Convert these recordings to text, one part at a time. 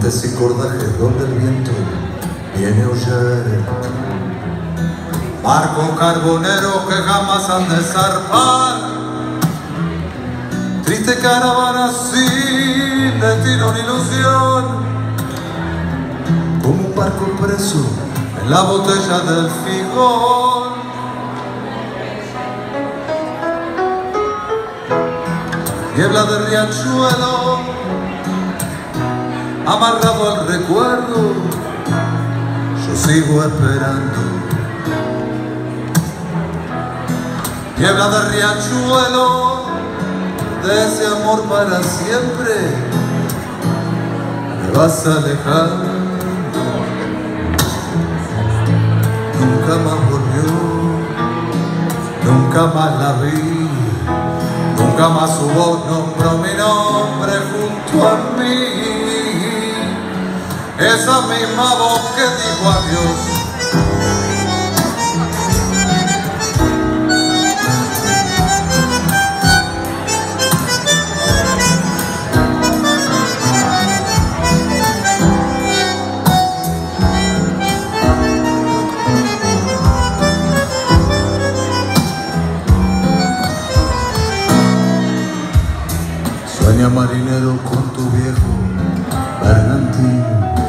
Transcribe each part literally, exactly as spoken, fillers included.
puentes y cordajes donde el viento viene a aullar. Barco carbonero que jamás han de zarpar, triste caravana sin destino ni ilusión, como un barco preso en la botella del figón. Niebla de riachuelo, amarrado al recuerdo, yo sigo esperando. Niebla de riachuelo, de ese amor para siempre, me vas alejando. Nunca más volvió, nunca más la vi, nunca más su voz nombró mi nombre junto a mí. Esa misma voz que dijo adiós. Sueña marinero con tu viejo bergantín,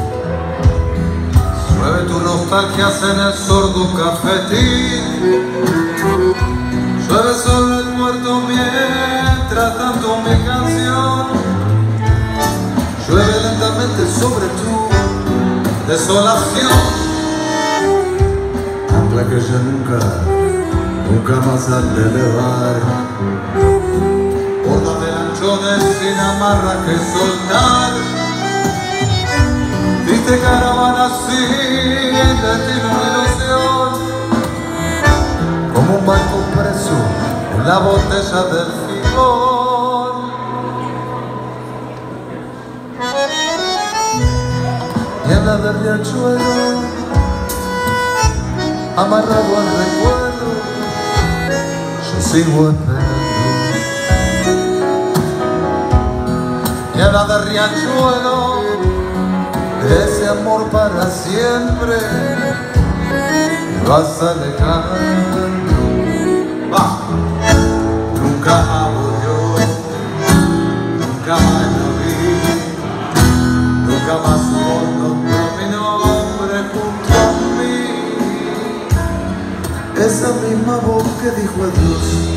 llueve tu nostalgia en el sordo cafetín, llueve sobre el muerto mientras tanto mi canción, llueve lentamente sobre tu desolación, ancla que ya nunca, nunca más han de elevar, borda de lanchones sin amarra que soltar, triste caravana sin destino ni ilusión, como un barco preso en la botella del figón. Niebla de riachuelo, amarrado al recuerdo, yo sigo esperando. Niebla de riachuelo, de ese amor para siempre, me vas alejando. Va. Nunca más volvió, nunca más lo vi, nunca más su voz nombró mi nombre junto a mí. Esa misma voz que dijo adiós.